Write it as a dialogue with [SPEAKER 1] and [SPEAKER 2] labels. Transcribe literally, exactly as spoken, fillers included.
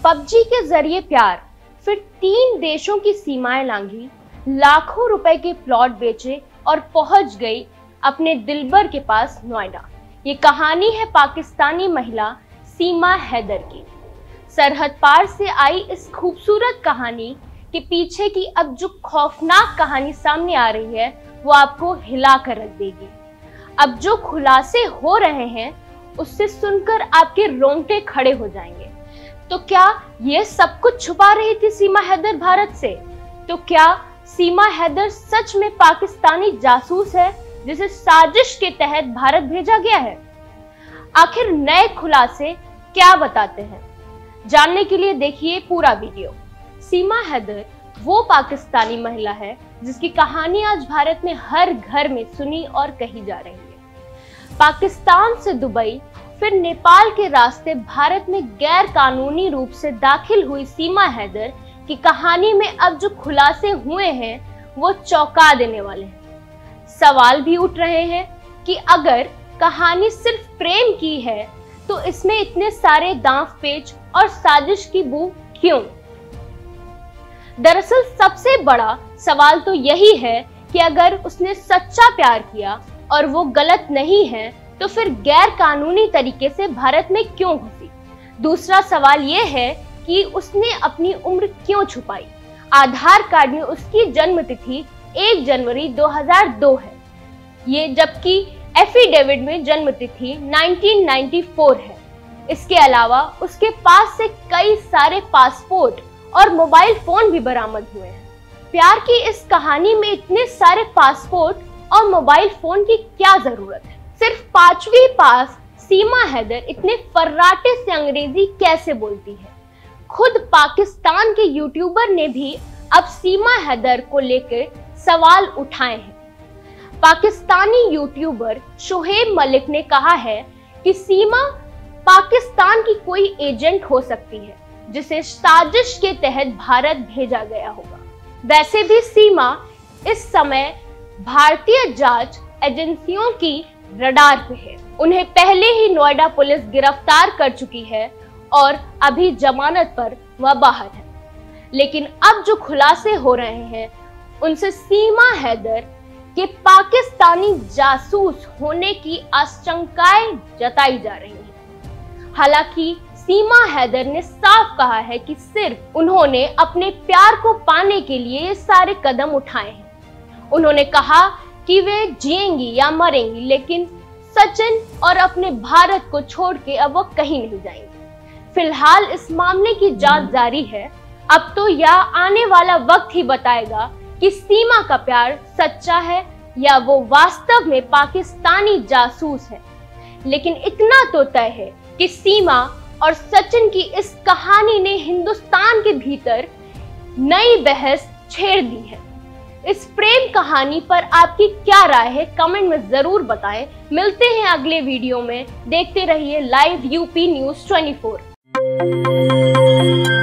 [SPEAKER 1] PUBG के जरिए प्यार, फिर तीन देशों की सीमाएं लांघी, लाखों रुपए के प्लॉट बेचे और पहुंच गई अपने दिलबर के पास नोएडा। ये कहानी है पाकिस्तानी महिला सीमा हैदर की। सरहद पार से आई इस खूबसूरत कहानी के पीछे की अब जो खौफनाक कहानी सामने आ रही है वो आपको हिला कर रख देगी। अब जो खुलासे हो रहे हैं उससे सुनकर आपके रोंगटे खड़े हो जाएंगे। तो क्या ये सब कुछ छुपा रही थी सीमा हैदर भारत से? तो क्या सीमा हैदर सच में पाकिस्तानी जासूस है जिसे साजिश के तहत भारत भेजा गया है? आखिर नए खुलासे क्या बताते हैं? जानने के लिए देखिए पूरा वीडियो। सीमा हैदर वो पाकिस्तानी महिला है जिसकी कहानी आज भारत में हर घर में सुनी और कही जा रही है। पाकिस्तान से दुबई फिर नेपाल के रास्ते भारत में गैर कानूनी रूप से दाखिल हुई सीमा हैदर की कहानी में अब जो खुलासे हुए हैं वो चौंका देने वाले हैं। सवाल भी उठ रहे हैं कि अगर कहानी सिर्फ प्रेम की है तो इसमें इतने सारे दांव पेच और साजिश की बू क्यों? दरअसल सबसे बड़ा सवाल तो यही है कि अगर उसने सच्चा प्यार किया और वो गलत नहीं है तो फिर गैर कानूनी तरीके से भारत में क्यों घुसी? दूसरा सवाल ये है कि उसने अपनी उम्र क्यों छुपाई? आधार कार्ड में उसकी जन्म तिथि एक जनवरी दो हज़ार दो है, ये जबकि एफिडेविट में जन्म तिथि उन्नीस सौ चौरानवे है। इसके अलावा उसके पास से कई सारे पासपोर्ट और मोबाइल फोन भी बरामद हुए हैं। प्यार की इस कहानी में इतने सारे पासपोर्ट और मोबाइल फोन की क्या जरूरत है? सिर्फ पांचवी पास सीमा हैदर इतने फर्राटे से अंग्रेजी कैसे बोलती है? खुद पाकिस्तान के यूट्यूबर ने भी अब सीमा हैदर को लेकर सवाल उठाए हैं। पाकिस्तानी यूट्यूबर शोहेब मलिक ने कहा है कि सीमा पाकिस्तान की कोई एजेंट हो सकती है जिसे साजिश के तहत भारत भेजा गया होगा। वैसे भी सीमा इस समय भारतीय जांच एजेंसियों की रडार पे है। उन्हें पहले ही नोएडा पुलिस गिरफ्तार कर चुकी है और अभी जमानत पर वह बाहर है। लेकिन अब जो खुलासे हो रहे हैं उनसे सीमा हैदर के पाकिस्तानी जासूस होने की आशंकाएं जताई जा रही हैं। हालांकि सीमा हैदर ने साफ कहा है कि सिर्फ उन्होंने अपने प्यार को पाने के लिए ये सारे कदम उठाए हैं। उन्होंने कहा कि वे जिएंगी या मरेंगी लेकिन सचिन और अपने भारत को छोड़ के अब वो कहीं नहीं जाएंगे। फिलहाल इस मामले की जांच जारी है। अब तो यह आने वाला वक्त ही बताएगा कि सीमा का प्यार सच्चा है या वो वास्तव में पाकिस्तानी जासूस है। लेकिन इतना तो तय है कि सीमा और सचिन की इस कहानी ने हिंदुस्तान के भीतर नई बहस छेड़ दी है। इस प्रेम कहानी पर आपकी क्या राय है कमेंट में जरूर बताएं। मिलते हैं अगले वीडियो में। देखते रहिए लाइव यूपी न्यूज़ चौबीस।